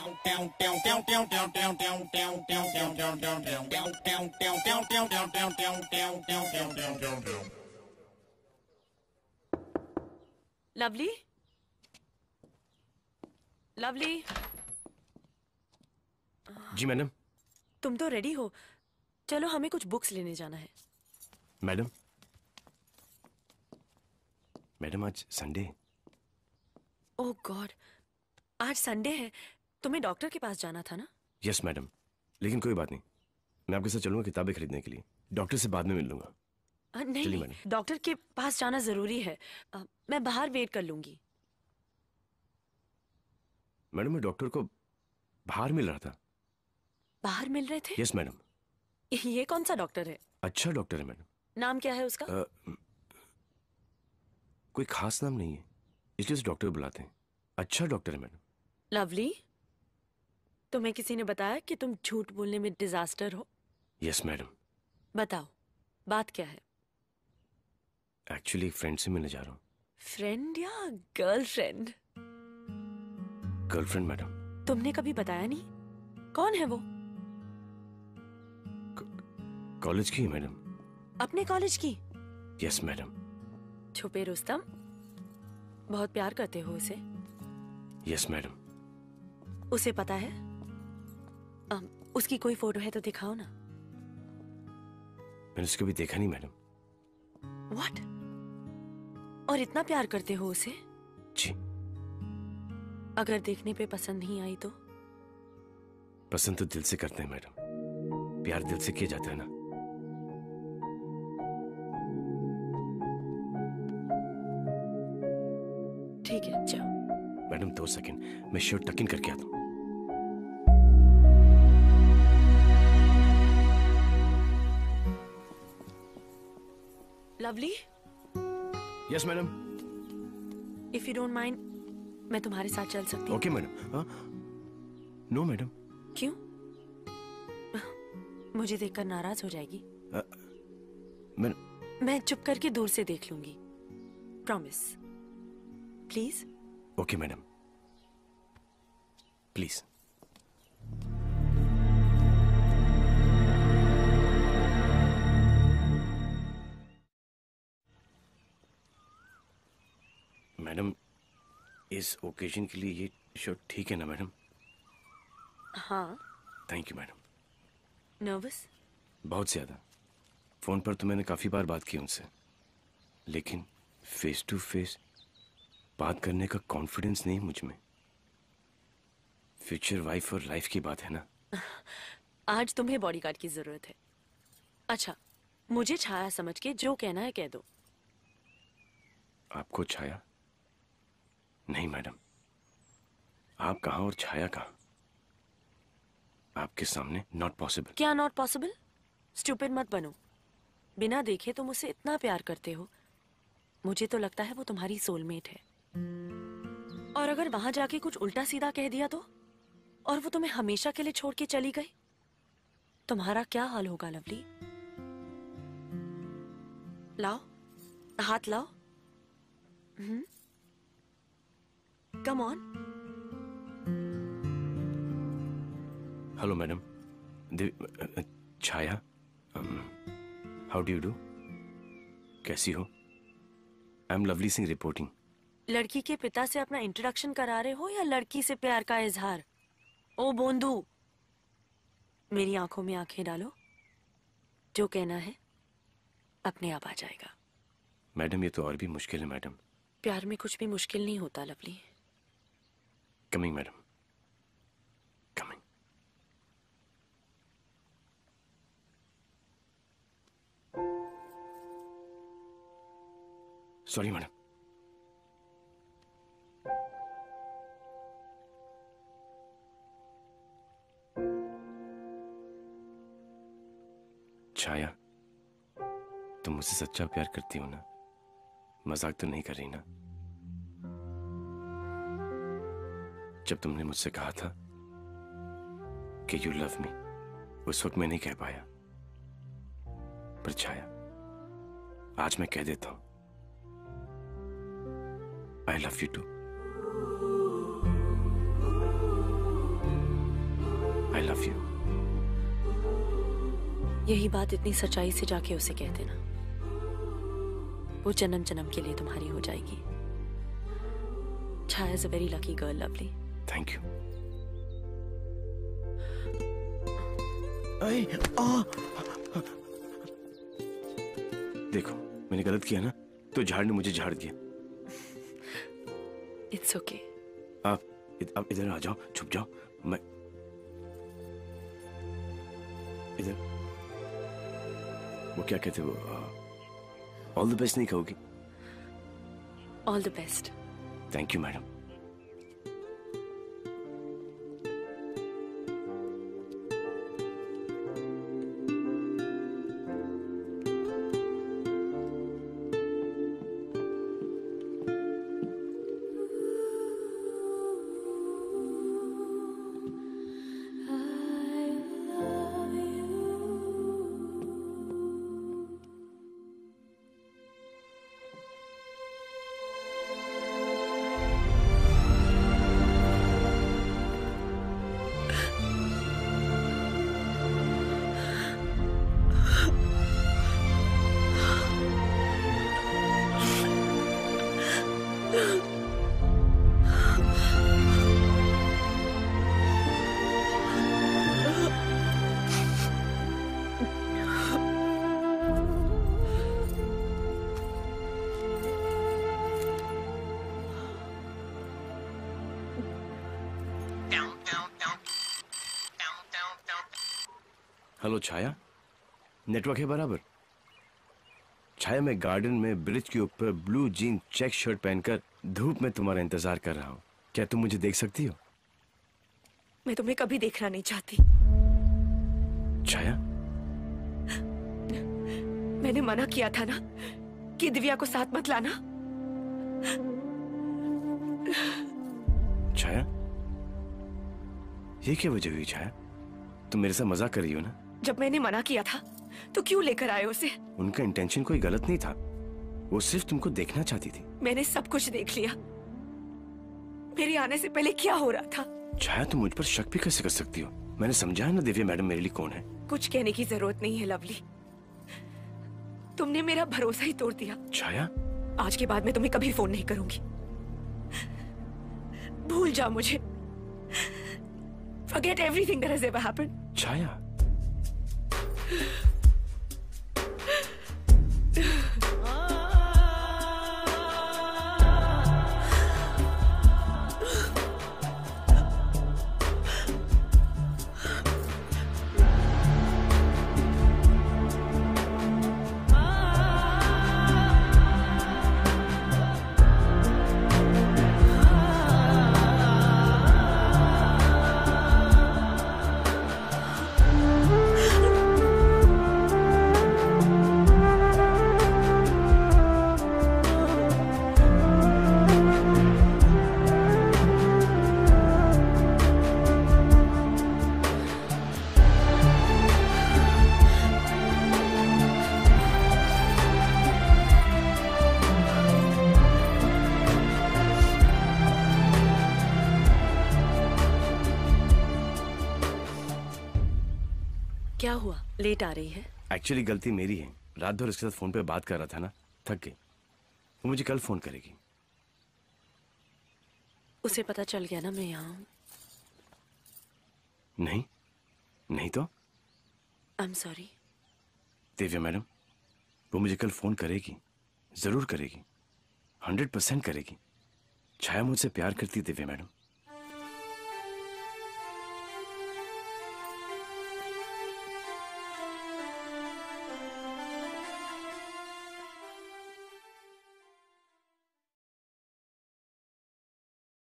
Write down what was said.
Lovely, lovely. जी madam. तुम तो ready हो, चलो हमें कुछ बुक्स लेने जाना है। मैडम, मैडम आज संडे। ओह गॉड, आज संडे है। तुम्हें डॉक्टर के पास जाना था ना? यस मैडम, लेकिन कोई बात नहीं, मैं आपके साथ चलूंगा किताबें खरीदने के लिए। डॉक्टर से बाद में मिल लूंगा। नहीं नहीं, डॉक्टर के पास जाना जरूरी है। मैं बाहर वेट कर लूंगी। मैडम, मैं डॉक्टर को बाहर मिल रहा था। बाहर मिल रहे थे? Yes madam. ये कौन सा डॉक्टर है? अच्छा डॉक्टर है मैडम। नाम क्या है उसका? कोई खास नाम नहीं है, इसलिए उसे डॉक्टर बुलाते हैं। अच्छा डॉक्टर है मैडम। लवली, तुम्हें किसी ने बताया कि तुम झूठ बोलने में डिजास्टर हो? Yes madam. बताओ, बात क्या है? एक्चुअली एक फ्रेंड से मिलने जा रहा हूँ। फ्रेंड या गर्लफ्रेंड? Girlfriend madam. तुमने कभी बताया नहीं, कौन है वो? कॉलेज की है मैडम। अपने कॉलेज की? Yes madam. छुपे रुस्तम, बहुत प्यार करते हो उसे? Yes madam. उसे पता है? उसकी कोई फोटो है तो दिखाओ ना। मैंने उसको भी देखा नहीं मैडम। व्हाट? और इतना प्यार करते हो उसे? जी। अगर देखने पे पसंद नहीं आई तो? पसंद तो दिल से करते हैं मैडम, प्यार दिल से किया जाता है ना। ठीक है, जाओ। मैडम 2 सेकंड, मैं शर्ट टक इन करके आता हूँ। Lovely. Yes madam. If you don't mind, मैं तुम्हारे साथ चल सकती हूँ? Okay madam. हाँ? No madam. क्यों? मुझे देखकर नाराज हो जाएगी? मैं चुप करके दूर से देख लूंगी, promise. Please. Okay madam, please. Madam, इस ओकेजन के लिए ये शर्ट ठीक है ना मैडम? हाँ। Thank you madam. नर्वस? बहुत ज्यादा। फोन पर तो मैंने काफी बार बात की उनसे, लेकिन फेस टू फेस बात करने का कॉन्फिडेंस नहीं मुझ में। फ्यूचर वाइफ और लाइफ की बात है ना। आज तुम्हें बॉडीगार्ड की जरूरत है। अच्छा, मुझे छाया समझ के जो कहना है कह दो। आपको छाया? नहीं मैडम, आप कहाँ और छाया कहाँ? आपके सामने नॉट पॉसिबल। क्या नॉट पॉसिबल? स्टूपिड मत बनो। बिना देखे तुम उसे इतना प्यार करते हो, मुझे तो लगता है वो तुम्हारी सोलमेट है। और अगर वहां जाके कुछ उल्टा सीधा कह दिया तो, और वो तुम्हें हमेशा के लिए छोड़ के चली गई, तुम्हारा क्या हाल होगा लवली? लाओ, हाथ लाओ। Come on. Hello madam. Chhaya, how do you do? कैसी हो? I am Lovely Singh reporting. लड़की के पिता से अपना इंट्रोडक्शन करा रहे हो या लड़की से प्यार का इजहार? ओ बोंदू, मेरी आंखों में आंखें डालो, जो कहना है अपने आप आ जाएगा। मैडम, ये तो और भी मुश्किल है मैडम। प्यार में कुछ भी मुश्किल नहीं होता Lovely. Coming madam, coming. Sorry madam. Chhaya, तुम मुझसे सच्चा प्यार करती हो ना? मजाक तो नहीं कर रही ना? जब तुमने मुझसे कहा था कि यू लव मी, उस वक्त मैं नहीं कह पाया, पर छाया, आज मैं कह देता हूं, I love you too. I love you. यही बात इतनी सच्चाई से जाके उसे कह देना, वो जन्म जन्म के लिए तुम्हारी हो जाएगी। Chhaya is a very lucky girl Lovely. Thank you. देखो मैंने गलत किया ना, तो झाड़ ने मुझे झाड़ दिया। It's okay. आप इधर आ जाओ, छुप जाओ। मैं इधर, वो क्या कहते वो, ऑल द बेस्ट नहीं कहोगी? All the best. Thank you madam. Hello Chhaya, network है बराबर? छाया, मैं गार्डन में ब्रिज के ऊपर ब्लू जीन चेक शर्ट पहनकर धूप में तुम्हारा इंतजार कर रहा हूँ। क्या तुम मुझे देख सकती हो? मैं तुम्हें कभी देखना नहीं चाहती। छाया, मैंने मना किया था ना कि दिव्या को साथ मत लाना। छाया, ये क्या वजह हुई छाया? तुम मेरे साथ मजाक कर रही हो ना? जब मैंने मना किया था तो क्यों लेकर आए उसे? उनका इंटेंशन कोई गलत नहीं था, वो सिर्फ तुमको देखना चाहती थी। मैंने सब कुछ देख लिया। मेरे आने से पहले क्या हो रहा था? छाया, तुम मुझ पर शक भी कैसे कर सकती हो? मैंने समझाया ना दिव्या मैडम मेरे लिए कौन है। कुछ कहने की जरूरत नहीं है लवली, तुमने मेरा भरोसा ही तोड़ दिया। छाया, आज के बाद मैं तुम्हें कभी फोन नहीं करूंगी। भूल जा मुझे। Forget everything that has ever happened. छाया, क्या हुआ? लेट आ रही है? एक्चुअली गलती मेरी है। रात भर उसके साथ फोन पे बात कर रहा था ना, थक गई। वो मुझे कल फोन करेगी। उसे पता चल गया ना मैं यहाँ हूँ? नहीं, नहीं तो? I am sorry. Divya madam, वो मुझे कल फोन करेगी, जरूर करेगी, 100% करेगी। छाया मुझसे प्यार करती है दिव्या मैडम।